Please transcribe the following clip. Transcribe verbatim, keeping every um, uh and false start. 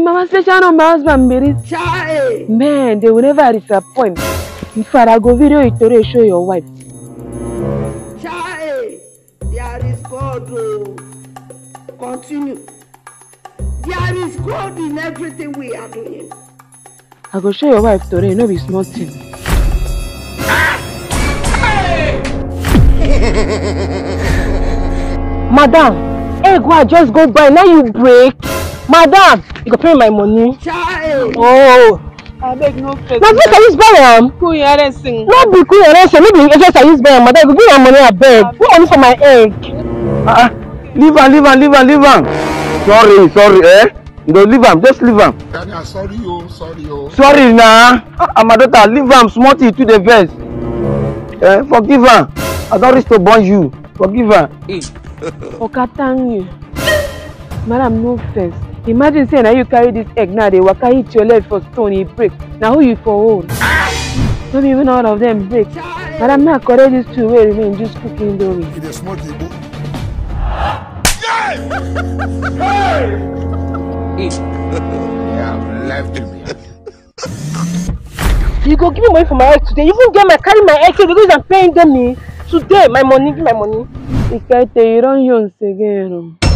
my special number husband, Mary. Man, they will never disappoint. If I go video it to show your wife. Chai, there is God. Oh. Continue. There is God in everything we are doing. I go show your wife today, no be small thing. Madam, hey, go just go by, now you break. Madam, you go pay my money. Child. Oh. I beg no face. Now, first I use buy am. Cool, you are sing. No be cool, you are sing. Maybe first I use buy am. Madam, you give me money, I beg. Put money for my egg. Ah, uh, leave am, leave am, leave am, leave am. Sorry, sorry, eh? You don't leave am, just leave am. Daniel, sorry, yo, sorry, yo. Sorry, nah. Ah, my daughter, leave am, smarty to the best. Eh, forgive her. I don't risk to burn you. Forgive her. Okay, thank you. Madam, no face. Imagine saying now you carry this egg now, they waka hit your leg for stone, it break. Now who you for hold? Not even all of them break. Madam, now correct these two way remain just cooking dough. It is small table. Yeah, left me. You go give me money for my egg today. You even get my carry my egg because I'm paying them me. Today, my money, give my money. Ekaette, you don't use again.